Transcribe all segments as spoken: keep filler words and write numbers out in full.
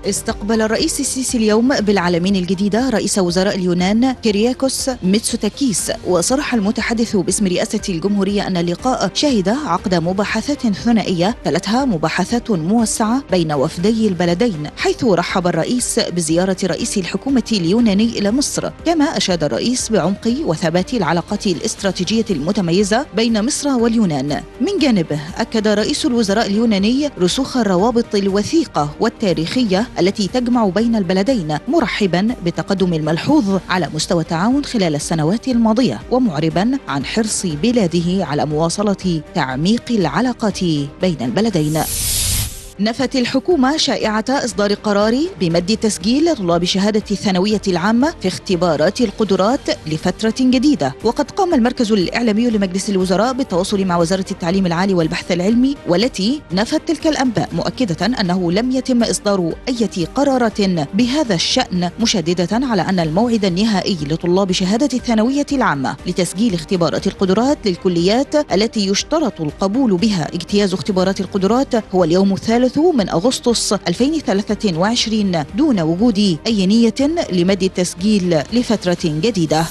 استقبل الرئيس السيسي اليوم بالعلمين الجديدة رئيس وزراء اليونان كيرياكوس ميتسوتاكيس. وصرح المتحدث باسم رئاسة الجمهورية أن اللقاء شهد عقد مباحثات ثنائية تلتها مباحثات موسعة بين وفدي البلدين، حيث رحب الرئيس بزيارة رئيس الحكومة اليوناني إلى مصر. كما أشاد الرئيس بعمق وثبات العلاقات الاستراتيجية المتميزة بين مصر واليونان. من جانبه أكد رئيس الوزراء اليوناني رسوخ الروابط الوثيقة والتاريخية التي تجمع بين البلدين، مرحبا بالتقدم الملحوظ على مستوى التعاون خلال السنوات الماضية، ومعربا عن حرص بلاده على مواصلة تعميق العلاقات بين البلدين. نفت الحكومة شائعة إصدار قرار بمد تسجيل طلاب شهادة الثانوية العامة في اختبارات القدرات لفترة جديدة. وقد قام المركز الإعلامي لمجلس الوزراء بالتواصل مع وزارة التعليم العالي والبحث العلمي، والتي نفت تلك الأنباء، مؤكدة أنه لم يتم إصدار أي قرارات بهذا الشأن، مشددة على أن الموعد النهائي لطلاب شهادة الثانوية العامة لتسجيل اختبارات القدرات للكليات التي يشترط القبول بها اجتياز اختبارات القدرات هو اليوم الثالث من أغسطس ألفين وثلاثة وعشرين، دون وجود أي نية لمد التسجيل لفترة جديدة.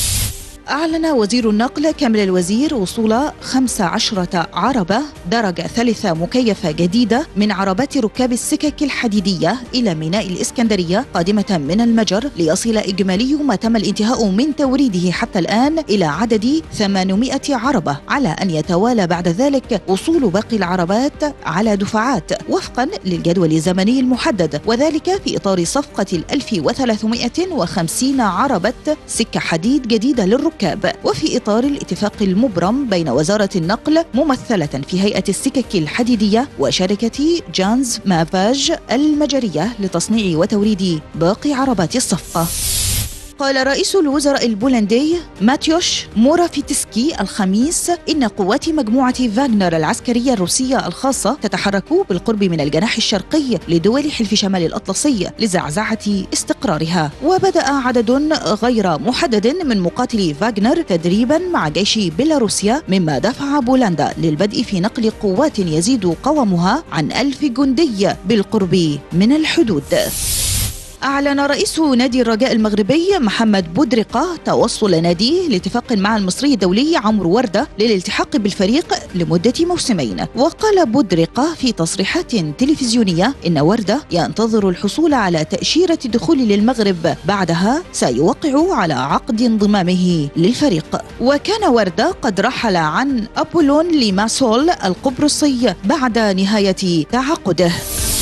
أعلن وزير النقل كامل الوزير وصول خمس عشرة عربة درجة ثالثة مكيفة جديدة من عربات ركاب السكك الحديدية إلى ميناء الإسكندرية قادمة من المجر، ليصل إجمالي ما تم الانتهاء من توريده حتى الآن إلى عدد ثمانمائة عربة، على أن يتوالى بعد ذلك وصول باقي العربات على دفعات وفقا للجدول الزمني المحدد، وذلك في إطار صفقة الألف وثلاثمائة وخمسين عربة سكة حديد جديدة للركاب، وفي إطار الاتفاق المبرم بين وزارة النقل ممثلة في هيئة السكك الحديدية وشركة جانز مافاج المجرية لتصنيع وتوريد باقي عربات الصفقة. قال رئيس الوزراء البولندي ماتيوش مورافيتسكي الخميس إن قوات مجموعة فاغنر العسكرية الروسية الخاصة تتحرك بالقرب من الجناح الشرقي لدول حلف شمال الأطلسي لزعزعة استقرارها. وبدأ عدد غير محدد من مقاتلي فاغنر تدريبا مع جيش بيلاروسيا، مما دفع بولندا للبدء في نقل قوات يزيد قوامها عن ألف جندي بالقرب من الحدود. أعلن رئيس نادي الرجاء المغربي محمد بودرقة توصل ناديه لاتفاق مع المصري الدولي عمرو وردة للالتحاق بالفريق لمدة موسمين. وقال بودرقة في تصريحات تلفزيونية إن وردة ينتظر الحصول على تأشيرة الدخول للمغرب، بعدها سيوقع على عقد انضمامه للفريق. وكان وردة قد رحل عن أبولون ليماسول القبرصي بعد نهاية تعاقده.